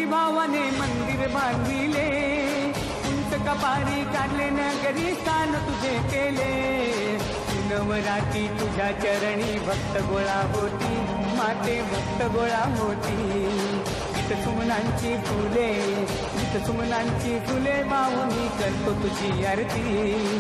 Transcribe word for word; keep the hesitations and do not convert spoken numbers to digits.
भावाने मंदिर बांधिले, उंच कपारी काढले नगरी स्थान तुझे केले. नवराती तुझ्या चरणी भक्त गोळा होती, माते भक्त गोळा होती. गीत सुमनांची फुले, गीत सुमनांची फुले वाहून करतो तुझी आरती.